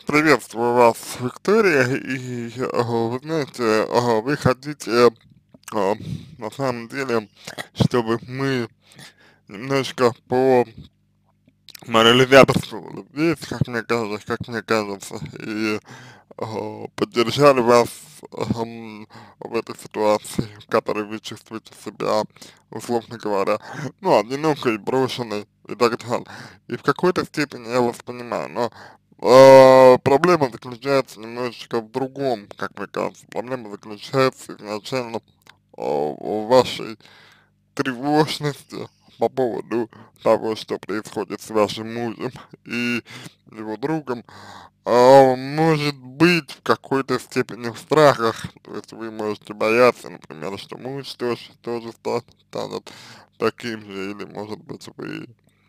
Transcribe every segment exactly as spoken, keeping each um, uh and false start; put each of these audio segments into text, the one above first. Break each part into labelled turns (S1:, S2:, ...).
S1: Приветствую вас, Виктория. И э, вы знаете, э, вы хотите, э, на самом деле, чтобы мы немножко по морализаторствовали здесь, как мне кажется, как мне кажется, и э, поддержали вас эм, в этой ситуации, в которой вы чувствуете себя, условно говоря, ну, одинокой, брошенной и так далее. И в какой-то степени я вас понимаю, но э, проблема заключается немножечко в другом, как мне кажется. Проблема заключается изначально э, в вашей тревожности по поводу того, что происходит с вашим мужем и его другом, а, может быть в какой-то степени в страхах. То есть вы можете бояться, например, что муж тоже, тоже ста- станет таким же, или может быть вы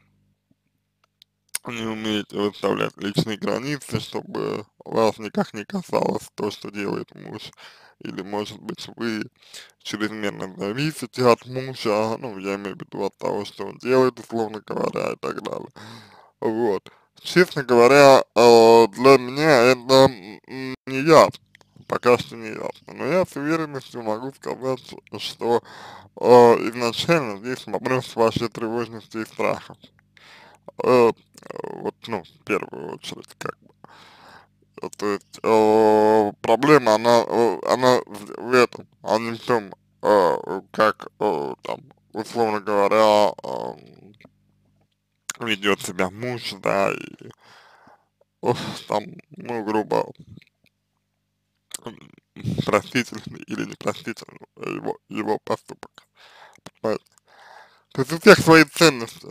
S1: не умеете выставлять личные границы, чтобы вас никак не касалось то, что делает муж. Или может быть вы чрезмерно зависите от мужа, ну, я имею в виду от того, что он делает, условно говоря, и так далее. Вот. Честно говоря, э, для меня это м, не ясно, пока что не ясно. Но я с уверенностью могу сказать, что э, изначально здесь вопрос вашей тревожности и страха. Э, вот, ну, в первую очередь, как бы. Э, То есть э, проблема, она, э, она в, в этом, а не в том, э, как, э, там, условно говоря, э, ведет себя муж, да, и ох, там, ну, грубо, м, простительный или непростительный его, его поступок. Понимаете? То есть у всех свои ценности.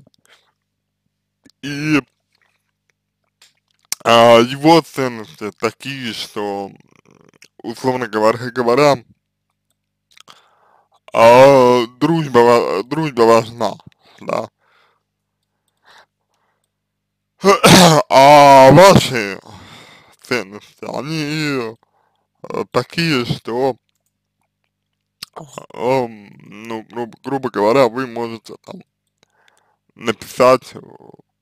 S1: И а, его ценности такие, что, условно говоря, говоря а, дружба, ва- дружба важна, да. А ваши ценности, они э, такие, что, эм, ну, грубо, грубо говоря, вы можете там написать э,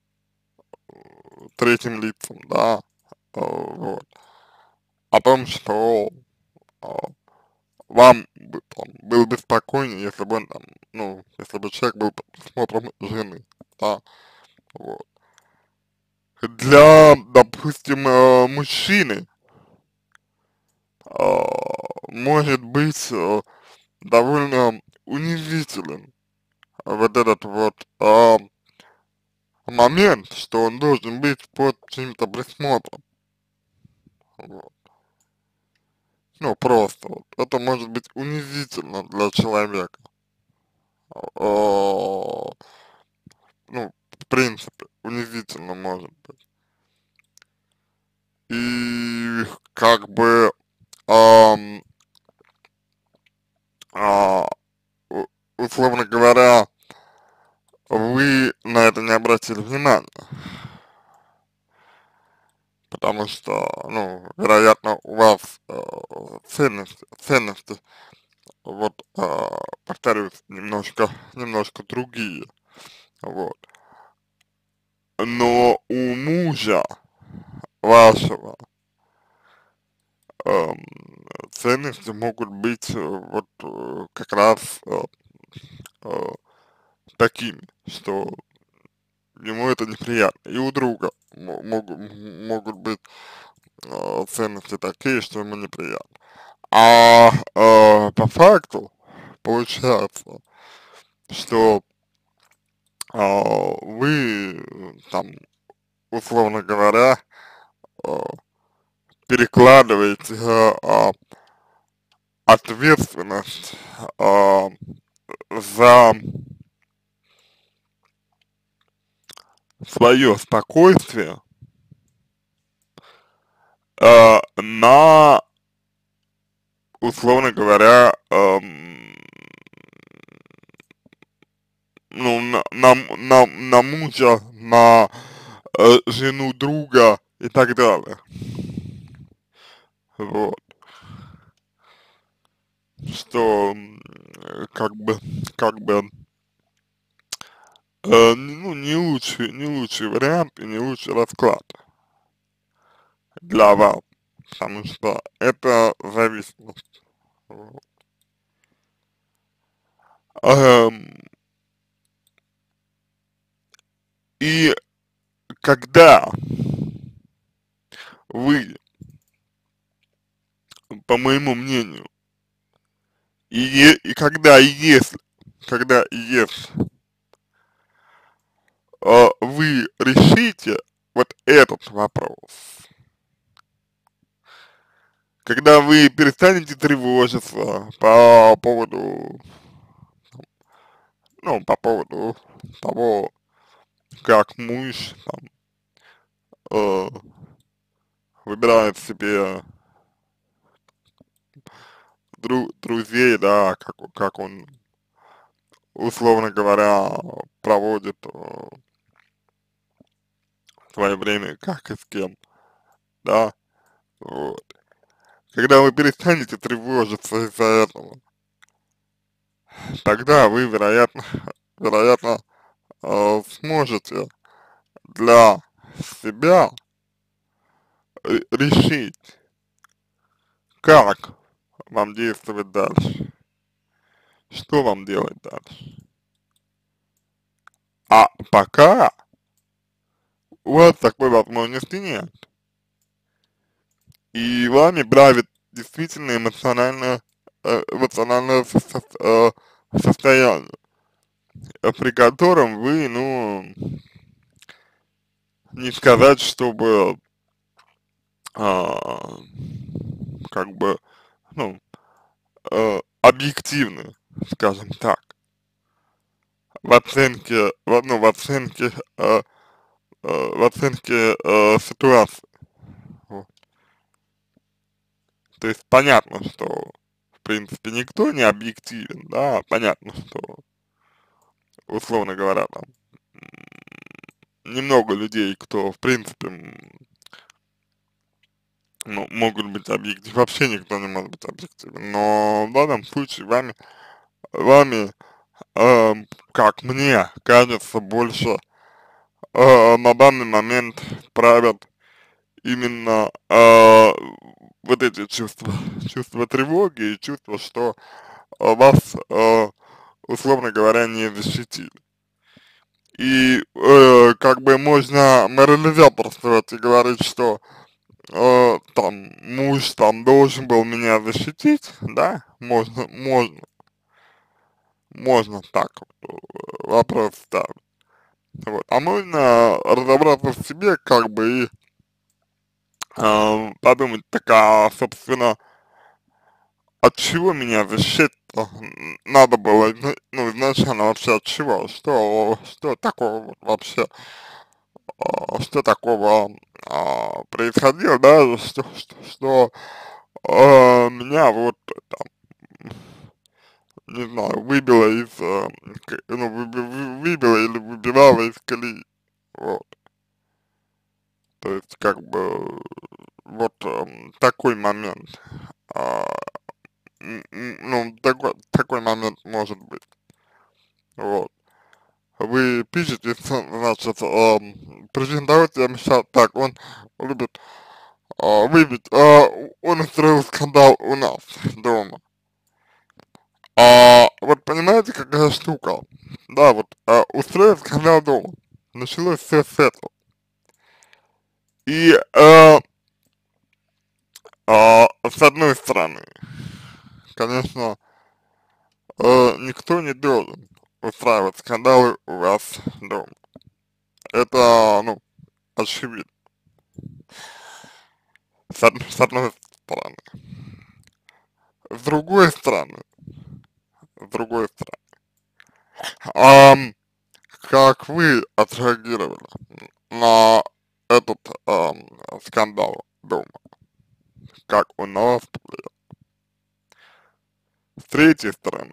S1: третьим лицам, да, э, вот, о том, что э, вам бы, там, было бы спокойнее, если бы он там, ну, если бы человек был под присмотром жены, да, вот. Для, допустим, э, мужчины э, может быть э, довольно унизителен вот этот вот э, момент, что он должен быть под чьим-то присмотром, вот. Ну, просто вот. Это может быть унизительно для человека. Э, ну, в принципе, унизительно может быть. И как бы, ам, а, у- условно говоря, вы на это не обратили внимания, потому что, ну, вероятно, у вас э, ценности, ценности, вот, э, повторюсь, немножко, немножко другие, вот. Но у мужа вашего эм, ценности могут быть э, вот э, как раз э, э, такими, что ему это неприятно. И у друга мо- могут, могут быть э, ценности такие, что ему неприятно. А э, по факту получается, что э, вы э, там, условно говоря, э, перекладываете э, э, ответственность э, за свое спокойствие э, на, условно говоря, эм, ну, на, на, на, на мужа, на э, жену друга и так далее. Вот. Что, м, э, как бы, как бы, э, ну, не лучший, не лучший вариант и не лучший расклад. для вас, потому что это зависимость. Вот. Ам, и когда вы, по моему мнению, и, е- и когда и если, когда и если э, вы решите вот этот вопрос, когда вы перестанете тревожиться по поводу, ну, по поводу того, как муж там, э, выбирает себе дру друзей, да, как, как он, условно говоря, проводит э, свое время, как и с кем, да, вот. Когда вы перестанете тревожиться из-за этого, тогда вы, вероятно, вероятно, э, сможете для себя ре- решить, как вам действовать дальше, что вам делать дальше. А пока у вас такой возможности нет. И вами правит действительно эмоциональное, э, эмоциональное со- со- э, состояние, э, при котором вы, ну, не сказать, чтобы, а, как бы, ну, э, объективны, скажем так, в оценке, в, ну, в оценке, э, э, в оценке э, ситуации. Вот. То есть понятно, что в принципе никто не объективен, да, понятно, что, условно говоря, там, немного людей, кто, в принципе, м, ну, могут быть объективны, вообще никто не может быть объективен, но в данном случае вами, вами, эм, как мне кажется, больше э, на данный момент правят именно э, вот эти чувства, чувства тревоги и чувство, что э, вас, э, условно говоря, не защитили. И э, как бы можно морализаторствовать и говорить, что э, там муж там должен был меня защитить, да, можно, можно, можно так вот, э, вопрос ставить. Вот. А можно разобраться в себе, как бы, и э, подумать, так, а, собственно, от чего меня защищать надо было, изна- ну, изначально вообще от чего, что, что такого вот вообще, а, что такого а, происходило, да, что, что, что а, меня вот, там, не знаю, выбило из, э, к- ну, выби- вы- выбило или выбивало из колеи, вот, то есть, как бы, вот эм, такой момент, а, м, м, ну, такой, такой момент может быть, вот. Вы пишете, значит, эм, презентовать я мешал, так, он любит а, выбить, а, он устроил скандал у нас дома. А вот понимаете, какая штука? Да, вот а, устроил скандал дома. Началось все с этого. И а, а, с одной стороны, конечно, э, никто не должен устраивать скандалы у вас дома. Это, ну, очевидно. С, од- с одной стороны. С другой стороны, с другой стороны, ам, как вы отреагировали на этот ам, скандал дома? Как он на вас повлиял? С третьей стороны,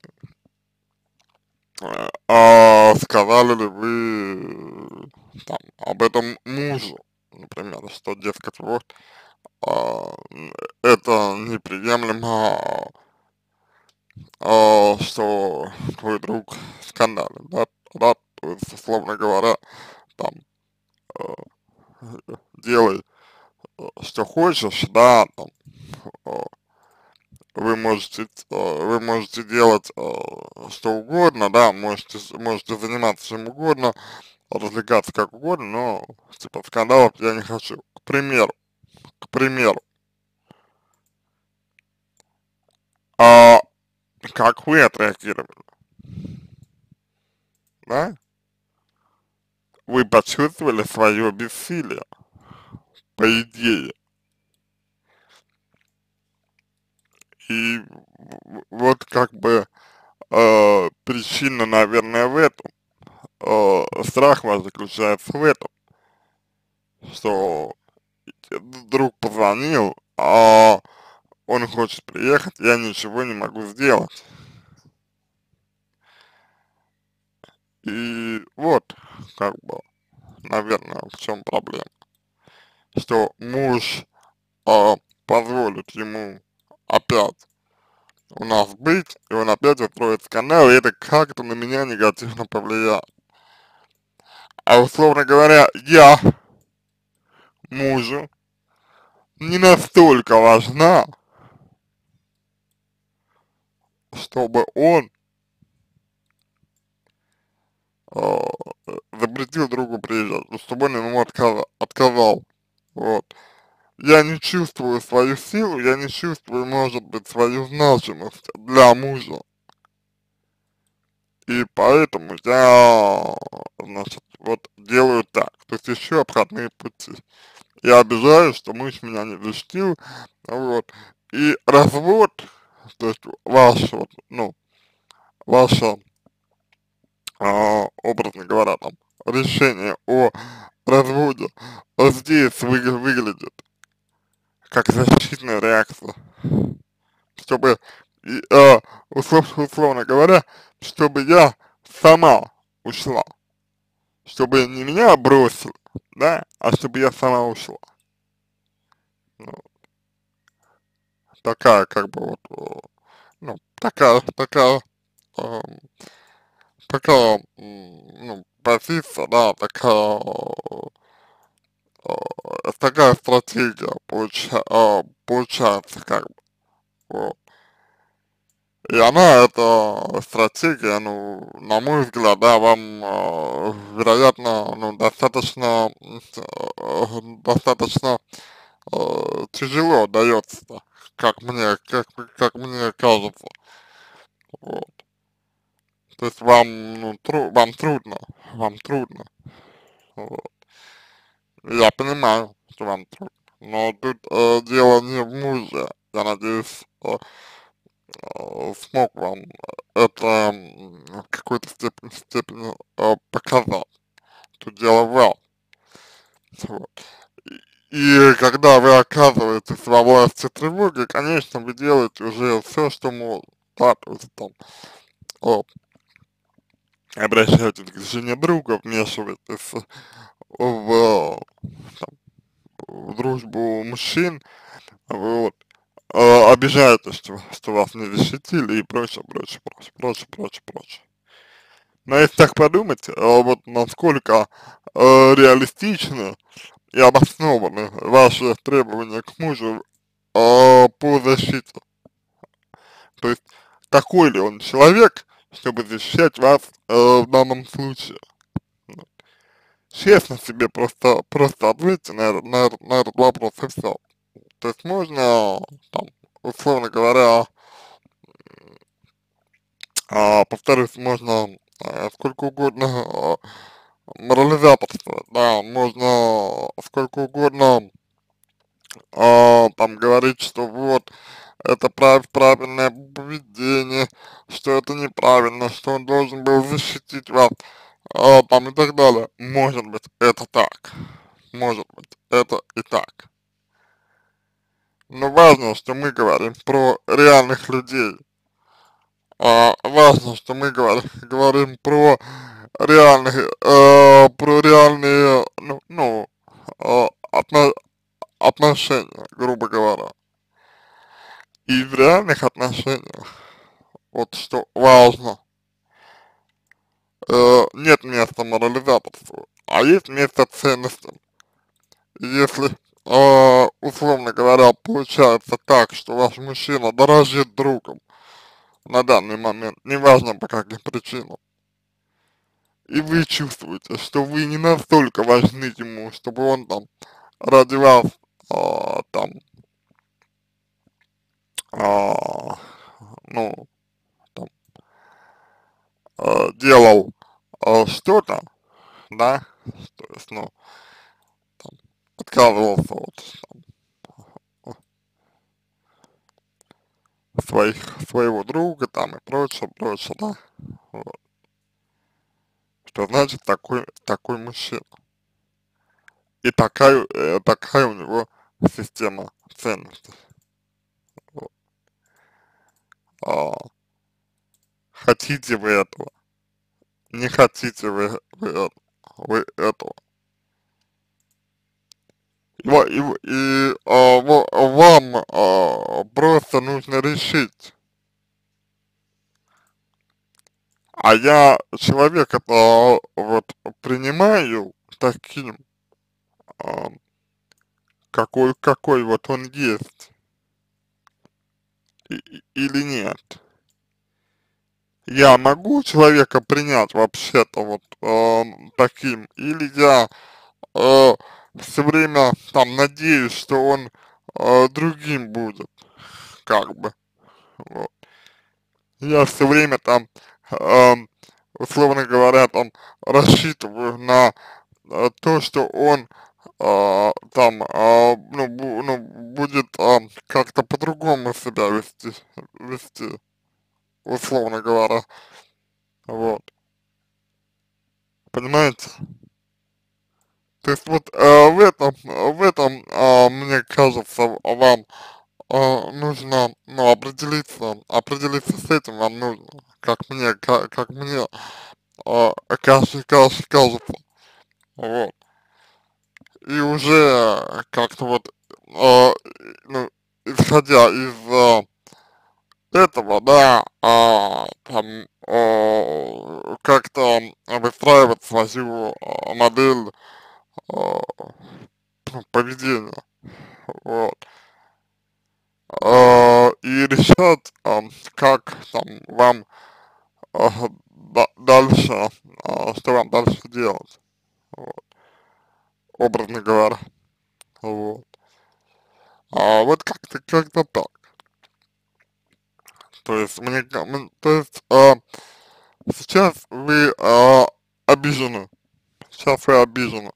S1: э, а сказали ли вы там об этом мужу, например, что, дескать, вот, а, м, это неприемлемо, а, что твой друг скандален, да, да, то есть, условно говоря, там, э, делай, э, что хочешь, да, там, э, вы можете, э, вы можете делать э, что угодно, да, можете, с- можете заниматься чем угодно, развлекаться как угодно, но, типа, скандалов я не хочу. К примеру, к примеру, а как вы отреагировали, да? Вы почувствовали свое бессилие, по идее, и в- вот как бы э, причина, наверное, в этом, э, страх ваш заключается в этом, что друг позвонил, а он хочет приехать, я ничего не могу сделать. И вот, как бы, наверное, в чем проблема, что муж а, позволит ему опять у нас быть, и он опять устроит скандал, и это как-то на меня негативно повлияет. А условно говоря, я мужу не настолько важна, чтобы он э, запретил другу приезжать, ну, чтобы он ему отказал, отказал. Вот. Я не чувствую свою силу, я не чувствую, может быть, свою значимость для мужа. И поэтому я, значит, вот делаю так, то есть ищу обходные пути. Я обижаюсь, что муж меня не защитил, вот. И развод, то есть ваш, вот, ну, ваше, а, образно говоря, там, решение о разводе вот здесь вы, выглядит как защитная реакция, чтобы, и, а, услов, условно говоря, чтобы я сама ушла, чтобы не меня бросил, да, а чтобы я сама ушла. Ну, такая, как бы, вот, э, ну, такая, такая, э, такая, м, ну, позиция, да, такая, э, такая стратегия получа, э, получается, как бы, вот. И она, эта стратегия, ну, на мой взгляд, да, вам, э, вероятно, ну, достаточно, м, э, достаточно э, тяжело дается, как мне, как, как мне кажется, вот. То есть вам, ну, тру, вам трудно, вам трудно, вот. Я понимаю, что вам трудно, но тут э, дело не в муже, я надеюсь, э, э, смог вам это м, в какой-то степени, степени э, показать. Тут дело в вас, вот. И, и когда вы оказываетесь во власти тревоги, конечно, вы делаете уже все, что можно, да, то есть там, о, обращаетесь к жене друга, вмешиваетесь в, там, в дружбу мужчин, вот, э, обижаетесь, что, что вас не защитили и прочее, прочее, прочее, прочее, прочее, прочее. Но если так подумать, э, вот насколько э, реалистично и обоснованы ваши требования к мужу э, по защите, то есть такой ли он человек, чтобы защищать вас э, в данном случае. Честно себе просто, просто ответьте на, этот- на, этот- на этот вопрос и все. То есть можно, там, условно говоря, а, повторюсь, можно а, сколько угодно а, морализаторствовать, да, можно сколько угодно а, там говорить, что вот, это прав, правильное поведение, что это неправильно, что он должен был защитить вас, а, там и так далее. Может быть, это так, может быть, это и так. Но важно, что мы говорим про реальных людей. А, важно, что мы говорим, говорим про реальных, э, про реальные, ну, ну э, отно, отношения, грубо говоря. И в реальных отношениях, вот что важно, э, нет места морализаторству, а есть место ценностям. Если э, условно говоря, получается так, что ваш мужчина дорожит другом на данный момент, неважно по каким причинам, и вы чувствуете, что вы не настолько важны ему, чтобы он там ради вас а, там, а, ну, там, а, делал а, что-то, да, то есть, ну, там, отказывался от своих, своего друга там и прочее, прочее, да, вот. Что значит такой, такой мужчина. И такая, э, такая у него система ценностей. Вот. А, хотите вы этого, не хотите вы, вы, э- вы этого. И, ва- и, в- и, а, во- вам а, просто нужно решить, а я человека а, вот принимаю таким, а, какой, какой вот он есть, и- и- или нет. Я могу человека принять вообще-то вот э, таким, или я э, все время там надеюсь, что он э, другим будет, как бы, вот. Я все время там, э, условно говоря, там рассчитываю на э, то, что он э, там, э, ну, бу- ну, будет э, как-то по-другому себя вести, вести, условно говоря, вот, понимаете? То есть вот э, в этом, в этом, э, мне кажется, вам э, нужно, ну, определиться, определиться с этим вам нужно, как мне, как, как мне э, кажется, кажется, кажется, вот. И уже как-то вот, э, ну, исходя из э, этого, да, а, там, э, как-то выстраивать свою э, модель э, поведения, вот. А, и решать, а, как там вам а, да- дальше, а, что вам дальше делать, вот, образно говоря, вот. А вот как-то, как-то так. То есть мне, ка- м, то есть а, сейчас вы а, обижены, сейчас вы обижены,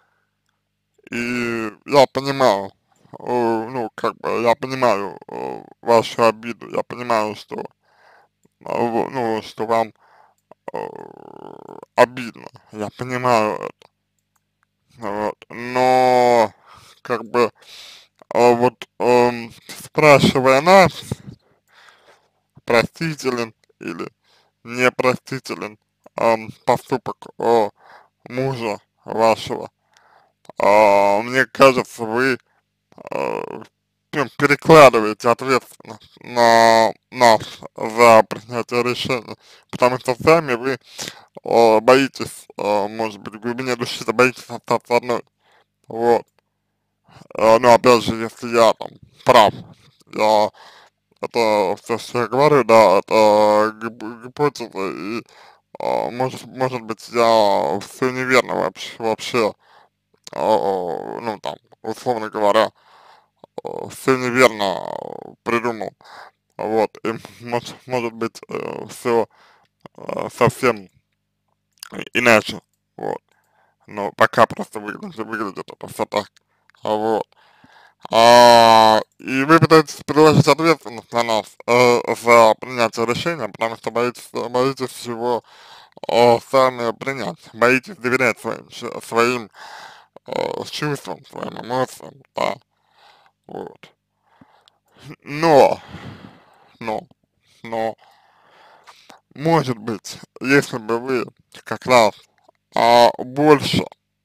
S1: и я понимаю, э, ну, как бы, я понимаю э, вашу обиду, я понимаю, что, а, в- ну, что вам э, обидно, я понимаю это, вот, но как бы а, вот эм, спрашивая нас, простителен или непростителен эм, поступок э, мужа вашего, а, мне кажется, вы э, ну, перекладываете ответственность на нас за принятие решения, потому что сами вы э, боитесь, э, может быть, в глубине души боитесь остаться одной. Вот. Э, ну, опять же, если я там прав, я, это все, что я говорю, да, это гип- гипотеза, и, а, может, может быть, я все неверно вообще, вообще, а, ну, там, условно говоря, все неверно придумал, вот, и может, может быть, все совсем иначе, вот, но пока просто выглядит, выглядит это все так, вот. А, и вы пытаетесь переложить ответственность на нас э, за принятие решения, потому что боитесь, боитесь всего э, сами принять, боитесь доверять своим, чу- своим э, чувствам, своим эмоциям, да, вот. Но, но, но, может быть, если бы вы как раз а, больше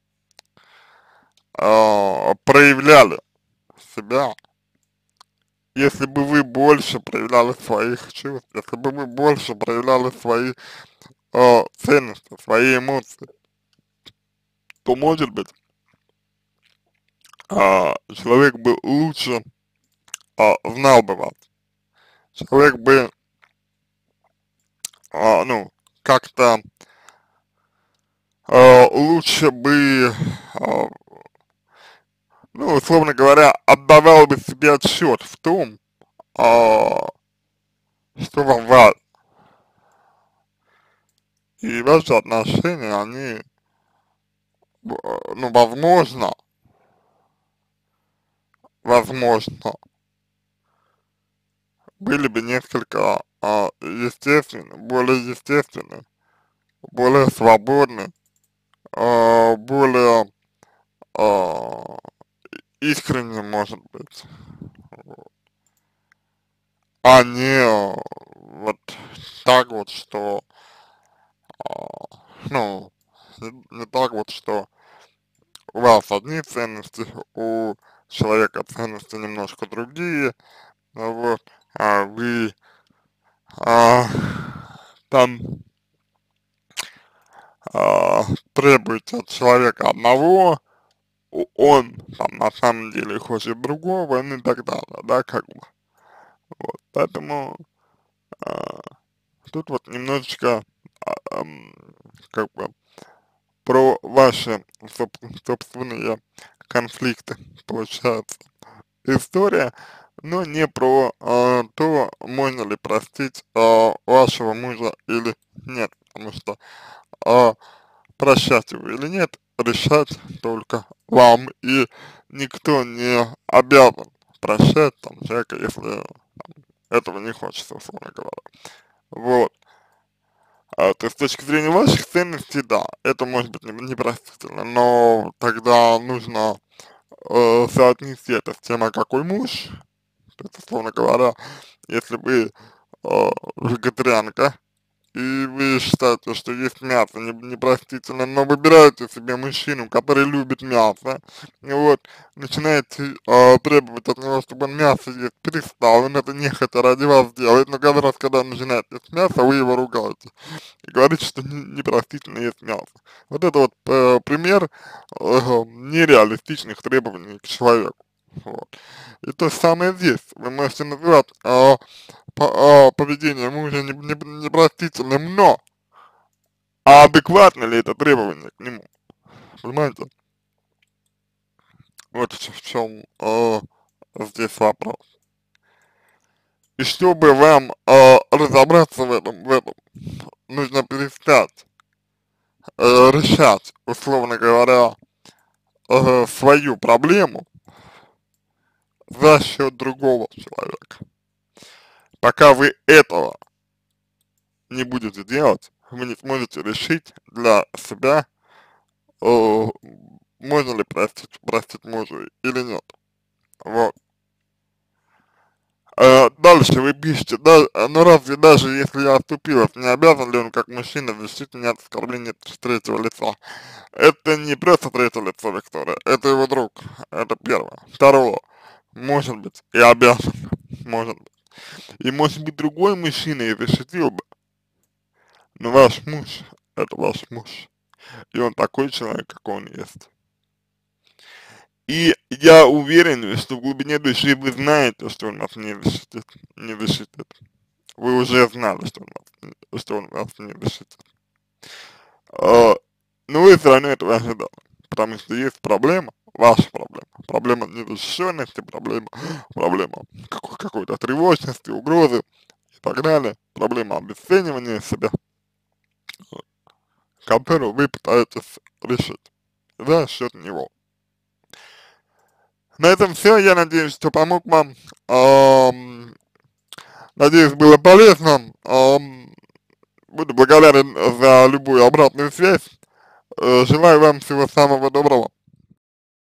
S1: а, проявляли себя, если бы вы больше проявляли своих чувств, если бы вы больше проявляли свои э, ценности, свои эмоции, то, может быть, а, человек бы лучше а, знал бы вас, человек бы, а, ну, как-то а, лучше бы, а, ну, условно говоря, отдавал бы себе отчет в том, а, что вам важно. И ваши отношения, они, в- ну, возможно, возможно, были бы несколько а, естественны, более естественны, более свободны, а, более а, искренне, может быть, а не а, вот так вот, что, а, ну, не, не так вот, что у вас одни ценности, у человека ценности немножко другие, ну вот, а вы а, там а, требуете от человека одного, о- он там на самом деле хочет другого, ну и так далее, да, как бы. Вот, поэтому а, тут вот немножечко а, ам, как бы про ваши соб- собственные конфликты получается история, но не про а, то, можно ли простить а, вашего мужа или нет, потому что а, прощать его или нет, решать только вам, и никто не обязан прощать там человека, если этого не хочется, условно говоря. Вот. А, то есть с точки зрения ваших ценностей, да, это может быть не- непростительно, но тогда нужно э, соотнести это с тем, а какой муж, то есть, условно говоря, если вы э, вегетарианка, и вы считаете, что есть мясо не, непростительно, но выбираете себе мужчину, который любит мясо, и вот, начинаете э, требовать от него, чтобы он мясо есть перестал, он это нехотя ради вас делает, но каждый раз, когда он начинает есть мясо, вы его ругаете и говорите, что не, непростительно есть мясо. Вот это вот э, пример э, нереалистичных требований к человеку. Вот. И то же самое здесь. Вы можете называть э, по- а, поведение мужа не, не, непростительным, но а адекватно ли это требование к нему? Понимаете? Вот в, в чем э, здесь вопрос. И чтобы вам э, разобраться в этом, в этом, нужно перестать э, решать, условно говоря, э, свою проблему за счет другого человека. Пока вы этого не будете делать, вы не сможете решить для себя, э, можно ли простить, простить мужа или нет. Вот. А дальше вы пишете, да, а, ну разве даже если я оступилась, не обязан ли он как мужчина защитить меня от оскорбления с третьего лица? Это не просто третье лицо, Виктория, это его друг, это первое. Второе, может быть, и обязан, может быть. И может быть другой мужчина и защитил бы, но ваш муж, это ваш муж, и он такой человек, какой он есть. И я уверен, что в глубине души вы знаете, что он вас не защитит, не защитит. Вы уже знали, что он вас, не- что он вас не защитит. А, но вы все равно этого ожидали, потому что есть проблема, ваша проблема, проблема незащищенности, проблема, проблема какой- какой-то тревожности, угрозы и так далее, проблема обесценивания себя, которую вы пытаетесь решить за счет него. На этом все. Я надеюсь, что помог вам. Ам, надеюсь, было полезно. Ам, буду благодарен за любую обратную связь. Э, желаю вам всего самого доброго.